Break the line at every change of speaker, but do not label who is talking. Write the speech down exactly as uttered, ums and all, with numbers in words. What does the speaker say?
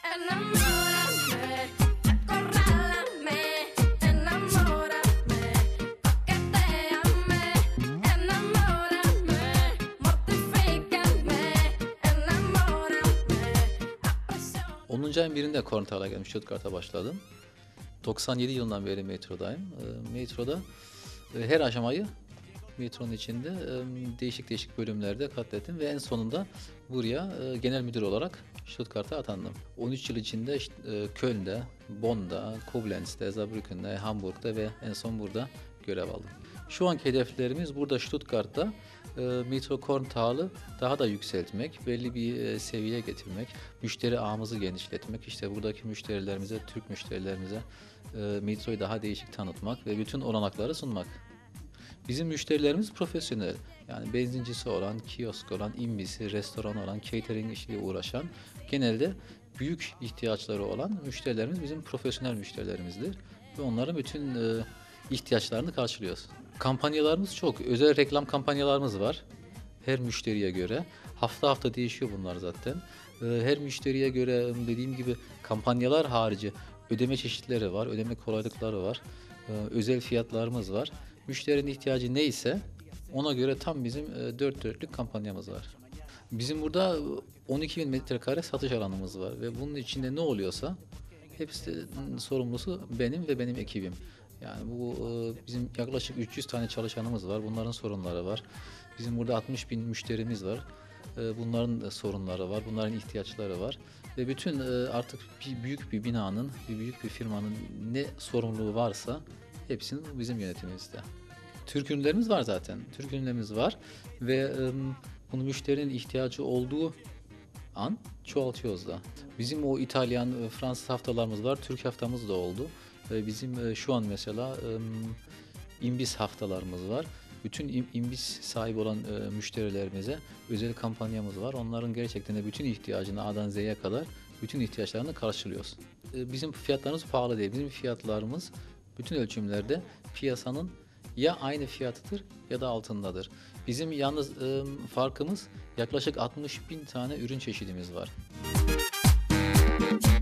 Enamórame, acorrálame, enamórame, coquetéame, enamórame, mortifícame, enamórame, aprisiona.
onuncu ayın birinde Korntal'a geldim, Stuttgart'a başladım. doksan yedi yılından beri metrodayım. E, metroda e, her aşamayı metronun içinde e, değişik değişik bölümlerde katlettim ve en sonunda buraya e, genel müdür olarak Stuttgart'a atandım. on üç yıl içinde işte, e, Köln'de, Bonn'da, Koblenz'de, Saarbrücken'de, Hamburg'da ve en son burada görev aldım. Şu anki hedeflerimiz burada Stuttgart'ta e, Metro Korntal'ı daha da yükseltmek, belli bir e, seviyeye getirmek, müşteri ağımızı genişletmek, işte buradaki müşterilerimize, Türk müşterilerimize e, metroyu daha değişik tanıtmak ve bütün olanakları sunmak. Bizim müşterilerimiz profesyonel. Yani benzincisi olan, kiosk olan, imbisi, restoran olan, catering işiyle uğraşan, genelde büyük ihtiyaçları olan müşterilerimiz bizim profesyonel müşterilerimizdir. Ve onların bütün e, ihtiyaçlarını karşılıyoruz. Kampanyalarımız çok. Özel reklam kampanyalarımız var. Her müşteriye göre. Hafta hafta değişiyor bunlar zaten. E, her müşteriye göre dediğim gibi kampanyalar harici ödeme çeşitleri var, ödeme kolaylıkları var. E, özel fiyatlarımız var. Müşterinin ihtiyacı neyse ona göre tam bizim e, dört dörtlük kampanyamız var. Bizim burada on iki bin metrekare satış alanımız var ve bunun içinde ne oluyorsa hepsinin sorumlusu benim ve benim ekibim. Yani bu e, bizim yaklaşık üç yüz tane çalışanımız var. Bunların sorunları var. Bizim burada altmış bin müşterimiz var. E, bunların da sorunları var. Bunların ihtiyaçları var. Ve bütün e, artık bir büyük bir binanın, bir büyük bir firmanın ne sorumluluğu varsa hepsinin bizim yönetimimizde. Türk ürünlerimiz var zaten. Türk ürünlerimiz var ve e, bunu müşterinin ihtiyacı olduğu an çoğaltıyoruz da. Bizim o İtalyan, e, Fransız haftalarımız var. Türk haftamız da oldu. E, bizim e, şu an mesela e, imbis haftalarımız var. Bütün im, imbis sahibi olan e, müşterilerimize özel kampanyamız var. Onların gerçekten de bütün ihtiyacını A'dan Z'ye kadar bütün ihtiyaçlarını karşılıyoruz. E, bizim fiyatlarımız pahalı değil. Bizim fiyatlarımız bütün ölçümlerde piyasanın ya aynı fiyatıdır ya da altındadır. Bizim yalnız e, farkımız yaklaşık altmış bin tane ürün çeşidimiz var.